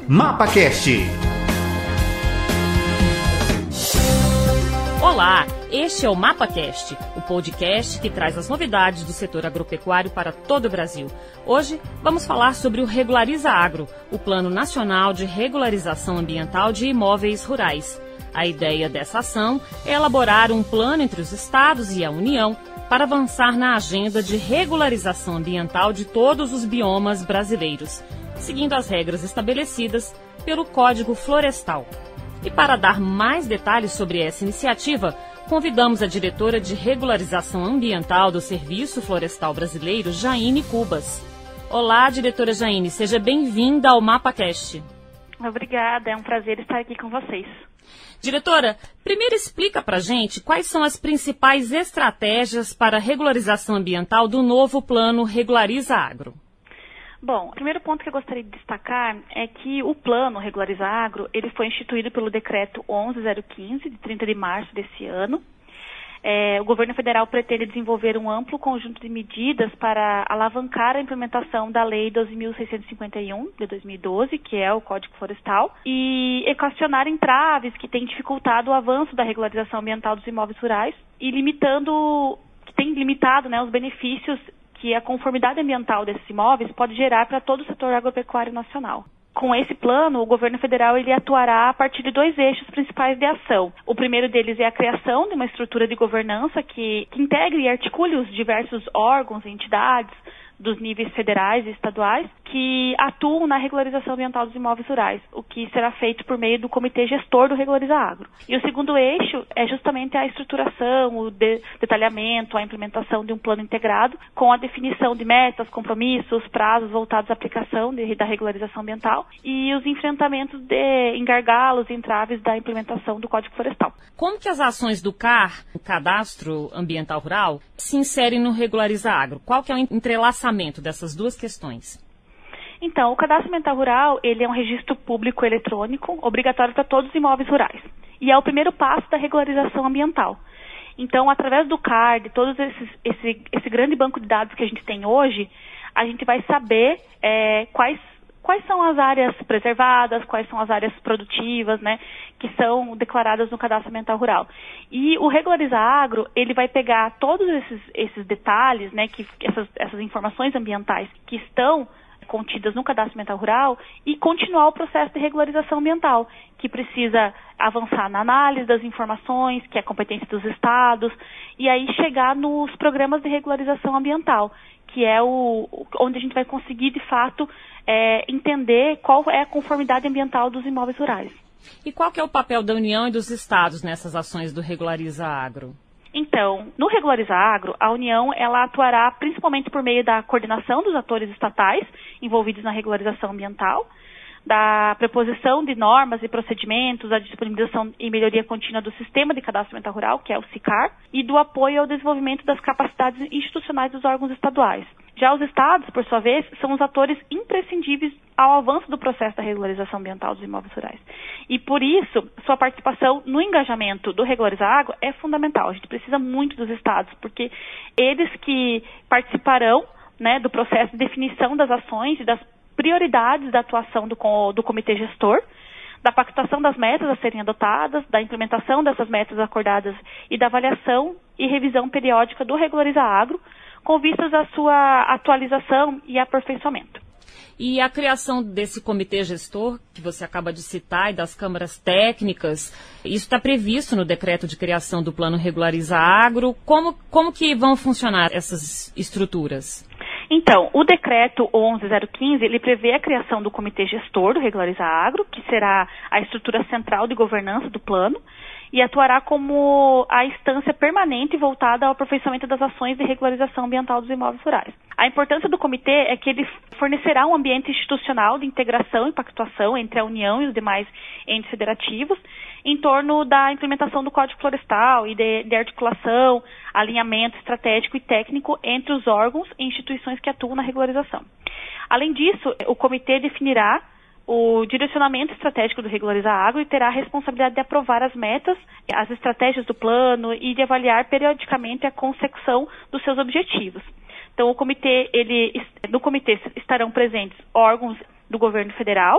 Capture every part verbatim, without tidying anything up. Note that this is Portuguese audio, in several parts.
MapaCast. Olá, este é o MapaCast, o podcast que traz as novidades do setor agropecuário para todo o Brasil. Hoje vamos falar sobre o Regulariza Agro, o Plano Nacional de Regularização Ambiental de Imóveis Rurais. A ideia dessa ação é elaborar um plano entre os estados e a União para avançar na agenda de regularização ambiental de todos os biomas brasileiros, seguindo as regras estabelecidas pelo Código Florestal. E para dar mais detalhes sobre essa iniciativa, convidamos a diretora de Regularização Ambiental do Serviço Florestal Brasileiro, Jaine Cubas. Olá, diretora Jaine, seja bem-vinda ao MapaCast. Obrigada, é um prazer estar aqui com vocês. Diretora, primeiro explica pra gente quais são as principais estratégias para a regularização ambiental do novo plano Regulariza Agro. Bom, o primeiro ponto que eu gostaria de destacar é que o plano Regulariza Agro, ele foi instituído pelo decreto onze mil quinze, de trinta de março desse ano. É, o governo federal pretende desenvolver um amplo conjunto de medidas para alavancar a implementação da Lei doze mil seiscentos e cinquenta e um, de dois mil e doze, que é o Código Florestal, e equacionar entraves que têm dificultado o avanço da regularização ambiental dos imóveis rurais e limitando, que tem limitado, né, os benefícios que a conformidade ambiental desses imóveis pode gerar para todo o setor agropecuário nacional. Com esse plano, o governo federal ele atuará a partir de dois eixos principais de ação. O primeiro deles é a criação de uma estrutura de governança que, que integre e articule os diversos órgãos e entidades dos níveis federais e estaduais que atuam na regularização ambiental dos imóveis rurais, o que será feito por meio do Comitê Gestor do Regulariza Agro. E o segundo eixo é justamente a estruturação, o de, detalhamento, a implementação de um plano integrado com a definição de metas, compromissos, prazos voltados à aplicação de, da regularização ambiental e os enfrentamentos de engargalos e entraves da implementação do Código Florestal. Como que as ações do C A R, o Cadastro Ambiental Rural, se inserem no Regulariza Agro? Qual que é o entrelaçamento dessas duas questões? Então, o Cadastro Ambiental Rural, ele é um registro público eletrônico, obrigatório para todos os imóveis rurais. E é o primeiro passo da regularização ambiental. Então, através do C A R, de todo esse, esse grande banco de dados que a gente tem hoje, a gente vai saber é, quais, quais são as áreas preservadas, quais são as áreas produtivas, né, que são declaradas no Cadastro Ambiental Rural. E o Regulariza Agro, ele vai pegar todos esses, esses detalhes, né, que, essas, essas informações ambientais que estão contidas no Cadastro Ambiental Rural e continuar o processo de regularização ambiental, que precisa avançar na análise das informações, que é a competência dos estados, e aí chegar nos programas de regularização ambiental, que é o onde a gente vai conseguir, de fato, é, entender qual é a conformidade ambiental dos imóveis rurais. E qual que é o papel da União e dos estados nessas ações do Regulariza Agro? Então, no Regulariza Agro, a União ela atuará principalmente por meio da coordenação dos atores estatais envolvidos na regularização ambiental, da preposição de normas e procedimentos, a disponibilização e melhoria contínua do Sistema de Cadastro Ambiental Rural, que é o SICAR, e do apoio ao desenvolvimento das capacidades institucionais dos órgãos estaduais. Já os estados, por sua vez, são os atores imprescindíveis ao avanço do processo da regularização ambiental dos imóveis rurais. E, por isso, sua participação no engajamento do Regulariza Agro é fundamental. A gente precisa muito dos estados, porque eles que participarão, né, do processo de definição das ações e das prioridades da atuação do, do Comitê Gestor, da pactuação das metas a serem adotadas, da implementação dessas metas acordadas e da avaliação e revisão periódica do Regulariza Agro, com vistas à sua atualização e aperfeiçoamento. E a criação desse comitê gestor, que você acaba de citar, e das câmaras técnicas, isso está previsto no decreto de criação do Plano Regulariza Agro. Como, como que vão funcionar essas estruturas? Então, o decreto onze mil quinze, ele prevê a criação do comitê gestor do Regulariza Agro, que será a estrutura central de governança do plano, e atuará como a instância permanente voltada ao aperfeiçoamento das ações de regularização ambiental dos imóveis rurais. A importância do comitê é que ele fornecerá um ambiente institucional de integração e pactuação entre a União e os demais entes federativos em torno da implementação do Código Florestal e de, de articulação, alinhamento estratégico e técnico entre os órgãos e instituições que atuam na regularização. Além disso, o comitê definirá o direcionamento estratégico do Regulariza Agro e terá a responsabilidade de aprovar as metas, as estratégias do plano e de avaliar periodicamente a consecução dos seus objetivos. Então, o comitê, ele, no comitê estarão presentes órgãos do governo federal,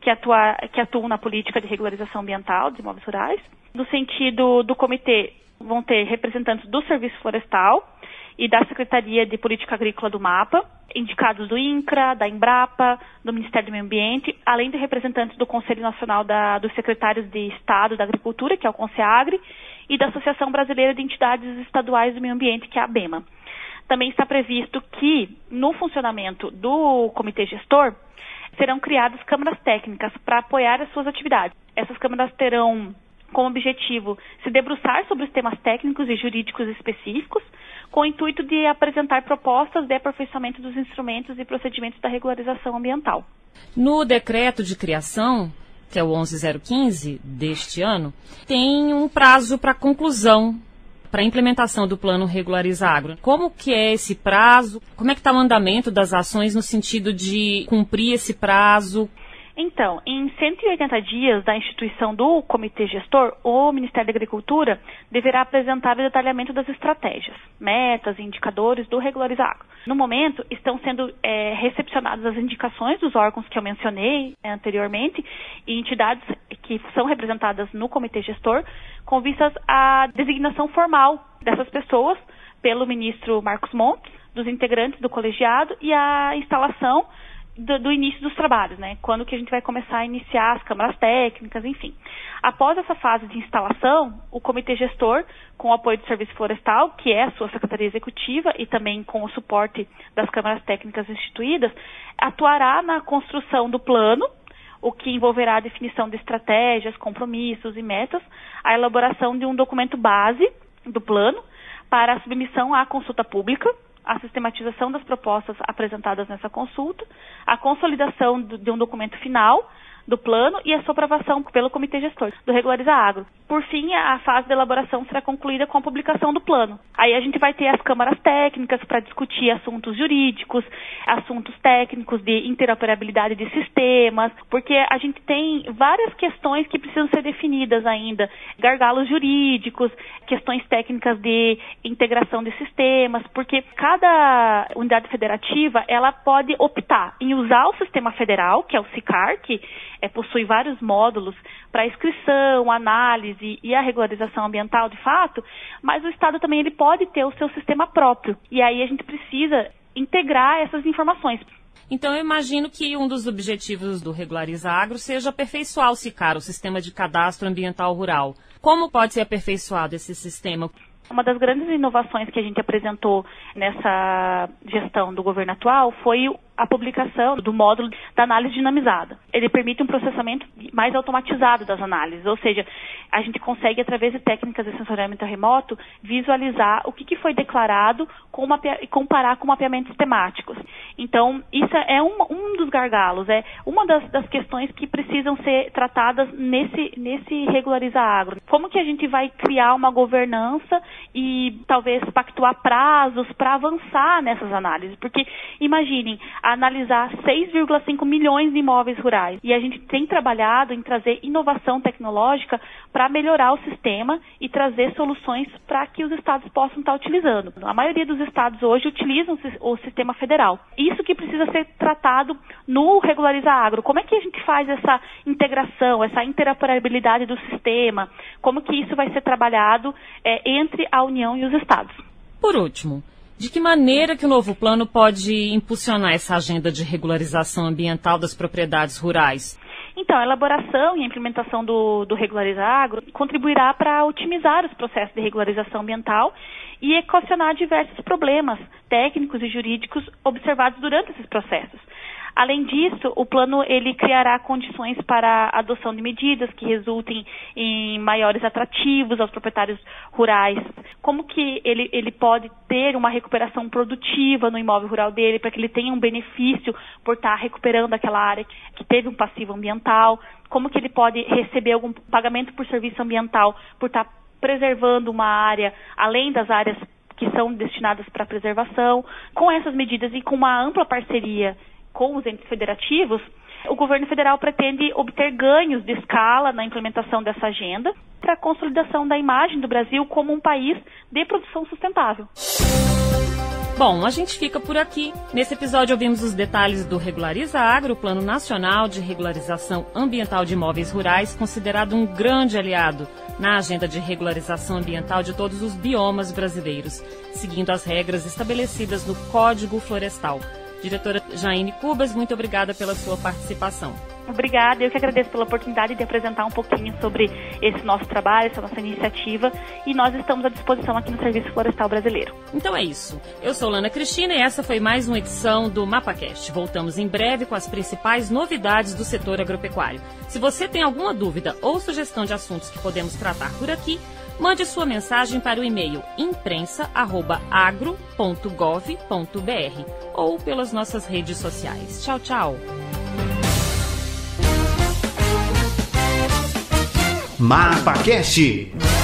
que, atua, que atuam na política de regularização ambiental dos imóveis rurais. No sentido do comitê, vão ter representantes do Serviço Florestal e da Secretaria de Política Agrícola do MAPA, indicados do INCRA, da Embrapa, do Ministério do Meio Ambiente, além de representantes do Conselho Nacional da, dos Secretários de Estado da Agricultura, que é o CONSEAGRE, e da Associação Brasileira de Entidades Estaduais do Meio Ambiente, que é a ABEMA. Também está previsto que, no funcionamento do Comitê Gestor, serão criadas câmaras técnicas para apoiar as suas atividades. Essas câmaras terão como objetivo se debruçar sobre os temas técnicos e jurídicos específicos, com o intuito de apresentar propostas de aperfeiçoamento dos instrumentos e procedimentos da regularização ambiental. No decreto de criação, que é o onze zero quinze deste ano, tem um prazo para conclusão, para a implementação do Plano Regulariza Agro. Como que é esse prazo? Como é que está o andamento das ações no sentido de cumprir esse prazo? Então, em cento e oitenta dias da instituição do Comitê Gestor, o Ministério da Agricultura deverá apresentar o detalhamento das estratégias, metas e indicadores do Regulariza Agro. No momento, estão sendo é, recepcionadas as indicações dos órgãos que eu mencionei é, anteriormente e entidades que são representadas no Comitê Gestor, com vistas à designação formal dessas pessoas pelo ministro Marcos Montes, dos integrantes do colegiado e a instalação Do, do início dos trabalhos, né? Quando que a gente vai começar a iniciar as câmaras técnicas, enfim. Após essa fase de instalação, o Comitê Gestor, com o apoio do Serviço Florestal, que é a sua Secretaria Executiva, e também com o suporte das câmaras técnicas instituídas, atuará na construção do plano, o que envolverá a definição de estratégias, compromissos e metas, a elaboração de um documento base do plano para a submissão à consulta pública, a sistematização das propostas apresentadas nessa consulta, a consolidação do, de um documento final do plano e a sua aprovação pelo Comitê Gestor do Regulariza Agro. Por fim, a fase de elaboração será concluída com a publicação do plano. Aí a gente vai ter as câmaras técnicas para discutir assuntos jurídicos, assuntos técnicos de interoperabilidade de sistemas, porque a gente tem várias questões que precisam ser definidas ainda, gargalos jurídicos, questões técnicas de integração de sistemas, porque cada unidade federativa, ela pode optar em usar o sistema federal, que é o SICAR, que é, possui vários módulos para inscrição, análise e a regularização ambiental de fato, mas o Estado também ele pode ter o seu sistema próprio. E aí a gente precisa integrar essas informações. Então eu imagino que um dos objetivos do Regulariza Agro seja aperfeiçoar o SICAR, o Sistema de Cadastro Ambiental Rural. Como pode ser aperfeiçoado esse sistema? Uma das grandes inovações que a gente apresentou nessa gestão do governo atual foi a publicação do módulo da análise dinamizada. Ele permite um processamento mais automatizado das análises, ou seja, a gente consegue, através de técnicas de sensoriamento remoto, visualizar o que, que foi declarado com uma, e comparar com mapeamentos temáticos. Então, isso é um, um dos gargalos, é uma das, das questões que precisam ser tratadas nesse, nesse Regulariza Agro. Como que a gente vai criar uma governança e talvez pactuar prazos para avançar nessas análises? Porque, imaginem, analisar seis vírgula cinco milhões de imóveis rurais. E a gente tem trabalhado em trazer inovação tecnológica para melhorar o sistema e trazer soluções para que os estados possam estar utilizando. A maioria dos estados hoje utilizam o sistema federal. Isso que precisa ser tratado no Regulariza Agro. Como é que a gente faz essa integração, essa interoperabilidade do sistema? Como que isso vai ser trabalhado é, entre a União e os estados? Por último, de que maneira que o novo plano pode impulsionar essa agenda de regularização ambiental das propriedades rurais? Então, a elaboração e a implementação do, do Regulariza Agro contribuirá para otimizar os processos de regularização ambiental e equacionar diversos problemas técnicos e jurídicos observados durante esses processos. Além disso, o plano ele criará condições para a adoção de medidas que resultem em maiores atrativos aos proprietários rurais. Como que ele, ele pode ter uma recuperação produtiva no imóvel rural dele, para que ele tenha um benefício por estar recuperando aquela área que teve um passivo ambiental. Como que ele pode receber algum pagamento por serviço ambiental por estar preservando uma área, além das áreas que são destinadas para preservação. Com essas medidas e com uma ampla parceria com os entes federativos, o governo federal pretende obter ganhos de escala na implementação dessa agenda para a consolidação da imagem do Brasil como um país de produção sustentável. Bom, a gente fica por aqui. Nesse episódio ouvimos os detalhes do Regulariza Agro, o Plano Nacional de Regularização Ambiental de Imóveis Rurais, considerado um grande aliado na agenda de regularização ambiental de todos os biomas brasileiros, seguindo as regras estabelecidas no Código Florestal. Diretora Jaine Cubas, muito obrigada pela sua participação. Obrigada, eu que agradeço pela oportunidade de apresentar um pouquinho sobre esse nosso trabalho, essa nossa iniciativa, e nós estamos à disposição aqui no Serviço Florestal Brasileiro. Então é isso. Eu sou Lana Cristina e essa foi mais uma edição do MapaCast. Voltamos em breve com as principais novidades do setor agropecuário. Se você tem alguma dúvida ou sugestão de assuntos que podemos tratar por aqui, mande sua mensagem para o e-mail imprensa arroba agro ponto gov ponto br ou pelas nossas redes sociais. Tchau, tchau. MapaCast.